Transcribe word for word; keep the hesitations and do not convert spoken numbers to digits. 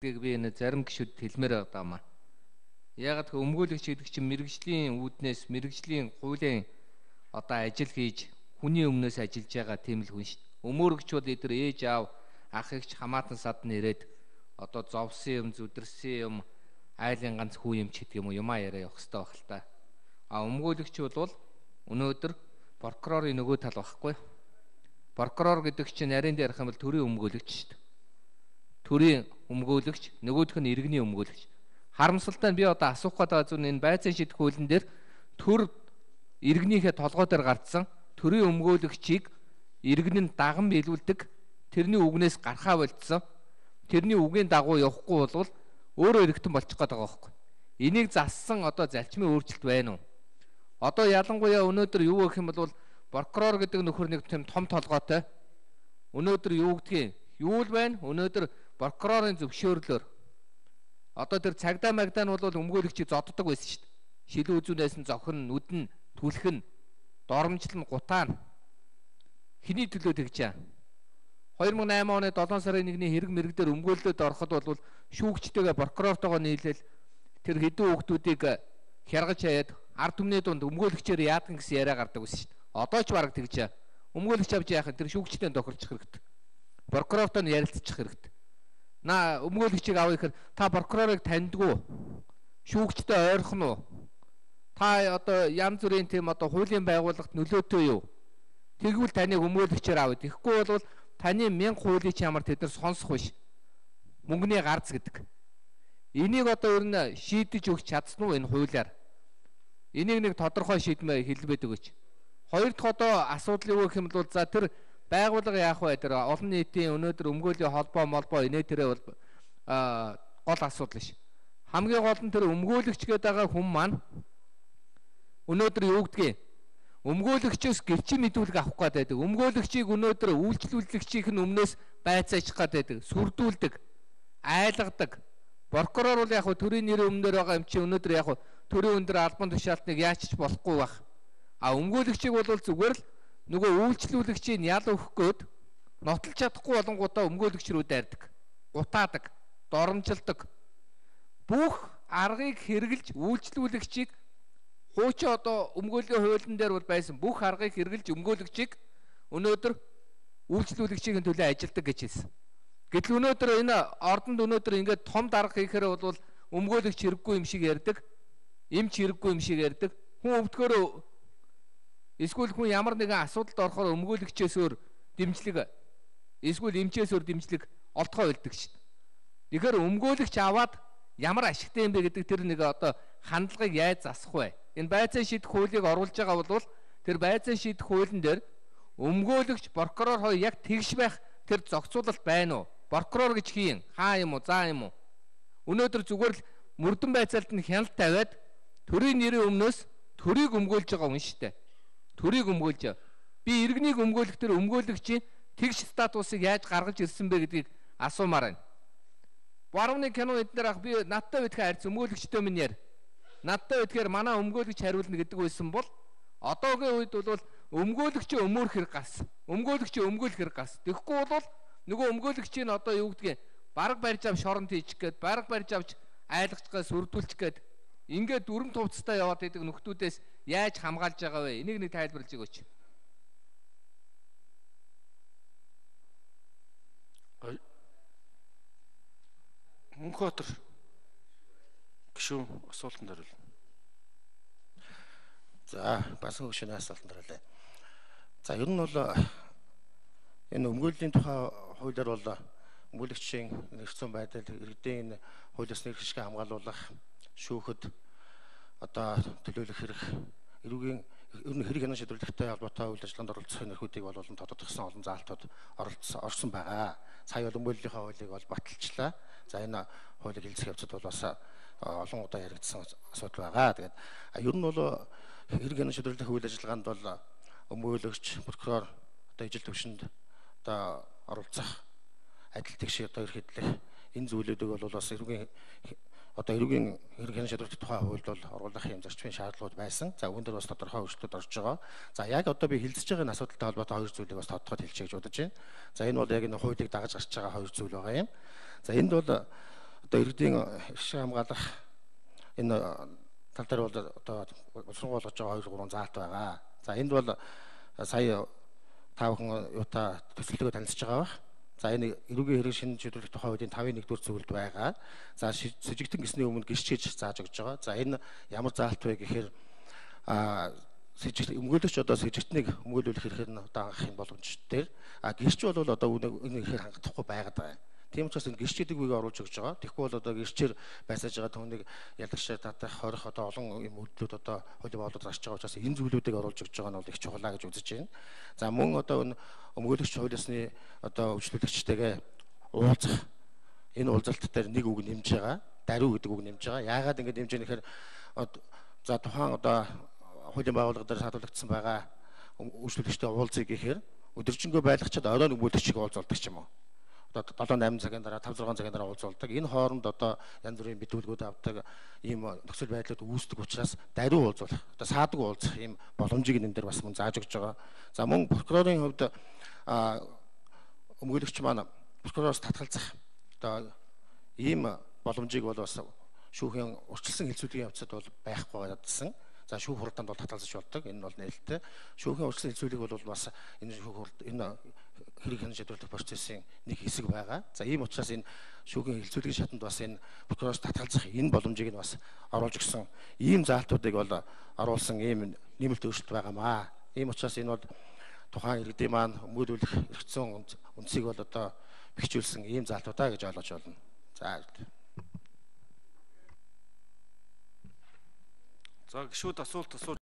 гэдгийг би энэ зарим гишүүд хэлмээр байгаа маа. Ягаад гэвэл өмгөөлөгч гэдэг чинь мэрэгжлийн үүднээс мэрэгжлийн хуулийн одоо ажил хийж хүний өмнөөс ажиллаж байгаа тийм л хүн шүү дээ. Өмөөрөгч бол эдгээр ээж аав ах эгч хамаатан садны ирээд одоо зовсон юм зүдэрсэн юм айлын ганц хүү юм ч гэдэг юм уу юмаа яриа явах хэрэгтэй байх л та. А өмгөөлөгч бол өнөөдөр прокурорын нөгөө тал байхгүй. Прокурор гэдэг чинь нарийн дээр ярих юм бол төрийн өмгөөлөгч шүү дээ. Төрийн өмгөөлөгч, нөгөөх нь иргэний өмгөөлөгч. Харамсалтай нь би одоо асуух гэдэг зүйл энэ байцаан шийдэх хуулийн дээр төр иргэнийхээ толгой дээр гардсан төрийн өмгөөлөгчийг иргэн нь даган биелүүлдэг, тэрний үгнээс гарахаа болцсон, тэрний үгийн дагуу явахгүй бол өөрөө эргэтэн болчих гээд байгаа байхгүй. Энийг зассан одоо зарчмын өөрчлөлт байна уу? Одоо ялангуяа өнөөдөр юу гэх юм бол прокурор гэдэг нөхөр нэг тийм том толгойтой. Өнөөдөр юу гэдгийг юу л байна? Өнөөдөр прокурорын зөвшөөрлөөр одоо тэр цагдаа магдаа нь бол өмгөөлөгчийг зодддаг байсан шүү дээ. Шилэн үзүүнээс нь зохин, нүдэн, түлхэн, доромжлон, гутаан. Хиний төлөө тэгж чаа. хоёр мың и найман оны долоон сарын нэгний хэрэг мэрэг дээр өмгөөлөлөд ороход бол шүүгчтэйгээ прокурортойгоо нийлээл тэр хэдэн хүүхдүүдийг хяргаж хаяад ард түмний дунд өмгөөлөгчээр яадаг гэсэн яриа гардаг байсан шүү дээ. Одоо ч бараг тэгж чаа. Өмгөөлөгч авч яахад тэр шүүгчтэй тохирчих хэрэгтэй. Прокурортой нь ярилцчих хэрэгтэй. На өмгөөлөгчийг авъя гэхээр та прокурорыг таньдгүй, шүүгчтэй ойрхон уу? Та одоо янз бүрийн тийм одоо хуулийн байгууллагт нөлөөтэй юу? Тэгвэл таныг өмгөөлөгчээр авъя. Тэгэхгүй бол таны мянга хуулийн ч ямар тэд нар сонсох биш. Мөнгөний гарц гэдэг. Энийг одоо ер нь шийдэж өгч чадсан уу энэ хуулиар? Энийг нэг тодорхой шийдмээ хэлбэдэг өгч. Хоёр дахь одоо асуудал юу гэх юм бол за тэр байгууллага яах вэ? Тэр олон нийтийн өнөөдөр өмгөөлийн холбоо молбоо инээ тэрэ бол гол асуудал ш. Хамгийн гол нь тэр өмгөөлөгч гэдэг байгаа хүн маань өнөөдөр юу гэдгийг өмгөөлөгчөөс гэрчийн мэдүүлэг авах гээд байдаг. Өмгөөлөгчийг өнөөдөр үйлчлүүлэгчийнх нь өмнөөс байцаачих гээд байдаг. Сүрдүүлдэг, айлгадаг. Прокурор бол яг хөө төрийн нэрийн өмнөр байгаа юм чи өнөөдөр яг хөө төрийн өндөр албан тушаалтныг яач ч болохгүй байх. А өмгөөлөгчийг бол зүгээр л нөгөө үйлчлүүлэгчийн ял өгөх гээд нотолж чадахгүй болонгуудаа өмгөөлөгч рүү дайрдаг, гутаадаг, доромжилдог. Бүх аргыг хэрэгжилж үйлчлүүлэгчийг хуучин одоо өмгөөллийн хуулийн дээр бол байсан бүх аргыг хэрэгжилж өмгөөлөгчийг өнөөдөр үйлчлүүлэгчийн төлөө ажилдаг гэж хэлсэн. Гэтэл өнөөдөр энэ ордонд өнөөдөр ингээд том дарга хийхээр бол өмгөөлөгч хэрэггүй юм шиг ярьдаг, эмч хэрэггүй юм шиг ярьдаг. Хүн өвдгөөрөө эсвэл хүн ямар нэгэн асуудалд орохоор өмгөөлөгчөөс өөр дэмжлэг эсвэл эмчээс өөр дэмжлэг олдгоо үлддэг шин. Тэгэхээр өмгөөлөгч аваад ямар ашигтай юм бэ гэдэг тэр нэг одоо хандлагыг яаж засах вэ? Энэ байцаан шийдэх хуулийг оруулж байгаа бол тэр байцаан шийдэх хуулийн дээр өмгөөлөгч прокурор хоёр яг тэгш байх тэр зохицуулалт байна уу? Прокурор гэж хийн хаа юм уу заа юм уу? Өнөөдөр зүгээр л мөрдөн байцаалд нь хяналт тавиад төрийн нэрийн өмнөөс төрийг өмгөөлж байгаа хүн шүү дээ. Төрийг өмгөөлж. Би иргэнийг өмгөөлөх тэр өмгөөлөгчийн тэгш статусыг яаж гаргаж ирсэн бэ гэдгийг асуумаар байна. Барууны кино эднэр ах би надтай битгий харьц өмгөөлөгчтэй минь яар. Надтай битгээр манай өмгөөлөгч хариулна гэдэг байсан бол одоогийн үед бол өмгөөлөгчийн өмөөрөх хэрэг гас. Өмгөөлөгчийн өмгөөлөх хэрэг гас. Тэгэхгүй бол нөгөө өмгөөлөгчийн одоо юу гэдгийг бараг барьж авч шоронд хийчих гээд бараг барьж авч айлгаж гээ сүрдүүлчих гээд ингээд дүрм тувцтай яваад идэг нөхдүүдээс яаж хамгаалж байгаа вэ? Энийг нэг тайлбарлаж өгөөч. Мөнхбаатар гишүүн асуултанд хариулна. За, басан гишүүний асуултанд хариулъя. За, ер нь бол энэ өмгөөллийн тухай хуулиар бол өмгөөлөгчийн нөхцөл байдал иргэдийн хуулиас нэг хэсэг хамгаалуулах, шүүхэд одоо төлөөлөх хэрэг, эрүүгийн ер нь хэрэг хянан шийдвэрлэхтэй холбоотой үйл ажиллагаанд оролцох нөхөдийг бол тодотгосон олон заалтууд оролцсон орсон байгаа. Сая бол өмгөөллийнхээ хуулийг бол баталчлаа. За энэ хуулийг хэлцэх явцад бол бас олон удаа яригдсан асуудал байгаа. Тэгээд ер нь бол хэрэг хянан шийдвэрлэх үйл ажиллагаанд бол өмгөөлөгч, прокурор одоо ижил төвшөнд одоо оролцох, адил тэгш одоо ерхийлэх энэ зүйлүүдийг бол бас эрүүгийн одоо эрүүгийн хэрэг хянан шийдвэрлэх тухай хуульд бол оруулах юм зарчмын шаардлагууд байсан. За үүн дээр бас тодорхой өөрчлөлтүүд орж байгаа. За яг одоо би хэлцэж байгаа энэ асуудалтай холбоотой хоёр зүйлийг бас тодорхойд хэлчихье гэж бодож байна. За энэ бол яг энэ хуулийг дагаж гарч байгаа хоёр зүйл байгаа юм. За энд бол одоо иргэдийн иргэн хамгаалах энэ тал дээр бол одоо сургууль болгож байгаа хоёр гурван заалт байгаа. За энд бол сая та бүхэн юутай төсөлтөө танилцж байгаа бах. За энэ эрүүгийн хэрэг шинэ шийдвэрлэх тухай хуулийн тавын нэгдүгээр зөвлөлд байгаа. За сэжигтэн гисний өмнө гисчээж зааж өгч байгаа. За энэ ямар заалт вэ гэхээр а сэжигт өмгөөлөгч одоо сэжигтнийг өмгөөлүүлэх хэрэг нь одоо анхахын боломжтой. А гисч бол одоо энэ ихээр хангахгүй байгаад байгаа. Тийм учраас энэ гисчдэг үеийг оруулж өгч байгаа. Тэгэхгүй бол одоо гисчээр байсаж байгаа түүнийг ялагшаа татах хорих одоо олон юм үйлдэлүүд одоо хуулийн боолоор зарч байгаа учраас энэ зүйлүүдийг оруулж өгч байгаа нь бол их чухлаа гэж үзэж байна. За мөн одоо энэ өмгөөлөгч хуулиасны одоо өвчлөлөгчтэйгээ уулзах энэ уулзалт дээр нэг үг нэмж байгаа. Даруй гэдэг үг нэмж байгаа. Яагаад ингэ нэмж байгаа нэхэр за тухайн одоо хуулийн байгууллага дээр сатуулагдсан байгаа өвчлөлөгчтэй уулзъя гэхээр өдөржингөө байлгачаад оройн өмгөөлөгчийг уулзуулдаг ч юм уу. Одоо долоо найман цагийн дараа таван зургаан цагийн дараа уулзуулдаг. Энэ хооронд одоо янз бүрийн мэдүүлгүүд авдаг ийм нөхцөл байдлууд үүсдэг учраас даруй уулзуулах, одоо саадаг уулзах ийм боломжийг энэ дээр бас мөн зааж өгч байгаа. За мөн прокурорын хувьд өмгөөлөгч маань прокуророос татгалзах одоо ийм боломжийг бол бас шүүхийн урьдчилсан хэлцүүлгийн явцад бол байхгүй байсан. За шүүх хурданд бол татгалзаж болдог. Энэ бол нээлттэй. Шүүхийн урьдчилсан хэлцүүлэг бол бас энэ шүүх хурд энэ хэрэг хянаж шийдвэрлэх процессын нэг хэсэг байгаа. За ийм учраас энэ шүүхийн хэлцүүлгийн шатанд бас энэ прокуророос татгалзах энэ боломжийг нь бас оруулж өгсөн. Ийм заалтуудыг бол оруулсан ийм нэмэлт өөрчлөлт байгаамаа. Ийм учраас энэ бол тухайн иргэдийн маань өмгөөлүүлэх эрх зүйн үндсийг бол одоо бэхжүүлсэн ийм заалтуудаа гэж ойлгож байна. За. За гişүүд асуулт асууж